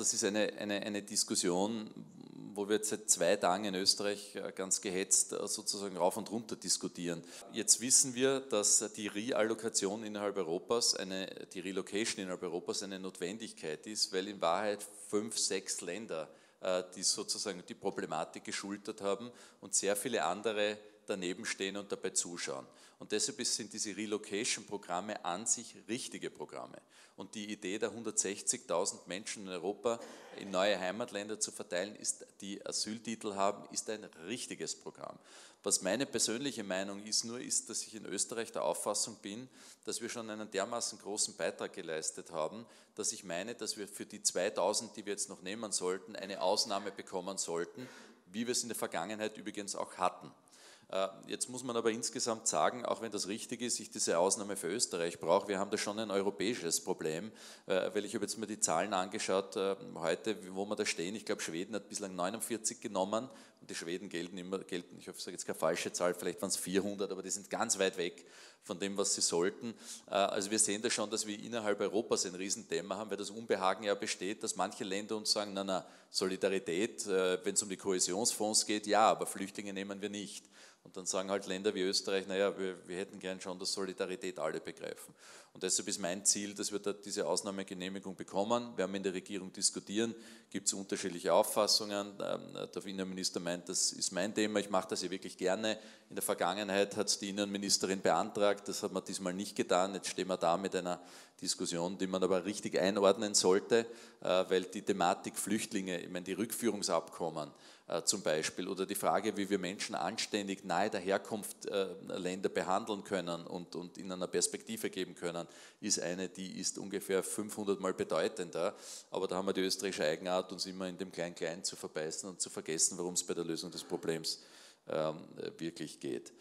das ist eine Diskussion, wo wir jetzt seit 2 Tagen in Österreich ganz gehetzt sozusagen rauf und runter diskutieren. Jetzt wissen wir, dass die Reallokation innerhalb Europas, die Relocation innerhalb Europas eine Notwendigkeit ist, weil in Wahrheit 5, 6 Länder die sozusagen die Problematik geschultert haben und sehr viele andere daneben stehen und dabei zuschauen. Und deshalb sind diese Relocation-Programme an sich richtige Programme. Und die Idee der 160.000 Menschen in Europa in neue Heimatländer zu verteilen, die Asyltitel haben, ist ein richtiges Programm. Was meine persönliche Meinung ist, dass ich in Österreich der Auffassung bin, dass wir schon einen dermaßen großen Beitrag geleistet haben, dass ich meine, dass wir für die 2.000, die wir jetzt noch nehmen sollten, eine Ausnahme bekommen sollten, wie wir es in der Vergangenheit übrigens auch hatten. Jetzt muss man aber insgesamt sagen, auch wenn das richtig ist, ich diese Ausnahme für Österreich brauche, wir haben da schon ein europäisches Problem, weil ich habe jetzt mir die Zahlen angeschaut, heute, wo wir da stehen, ich glaube Schweden hat bislang 49 genommen und die Schweden gelten, ich hoffe, ich sage jetzt keine falsche Zahl, vielleicht waren es 400, aber die sind ganz weit weg von dem, was sie sollten. Also wir sehen da schon, dass wir innerhalb Europas ein Riesenthema haben, weil das Unbehagen ja besteht, dass manche Länder uns sagen, na, Solidarität, wenn es um die Kohäsionsfonds geht, ja, aber Flüchtlinge nehmen wir nicht. Und dann sagen halt Länder wie Österreich, naja, wir hätten gern schon, dass Solidarität alle begreifen. Und deshalb ist mein Ziel, dass wir da diese Ausnahmegenehmigung bekommen. Wir haben in der Regierung diskutieren, gibt es unterschiedliche Auffassungen. Der Innenminister meint, das ist mein Thema, ich mache das ja wirklich gerne. In der Vergangenheit hat es die Innenministerin beantragt, das hat man diesmal nicht getan. Jetzt stehen wir da mit einer Diskussion, die man aber richtig einordnen sollte, weil die Thematik Flüchtlinge, ich meine die Rückführungsabkommen zum Beispiel oder die Frage, wie wir Menschen anständig nahe der Herkunft Länder behandeln können und ihnen eine Perspektive geben können, ist eine, die ist ungefähr 500 Mal bedeutender. Aber da haben wir die österreichische Eigenart, uns immer in dem Klein-Klein zu verbeißen und zu vergessen, worum es bei der Lösung des Problems wirklich geht.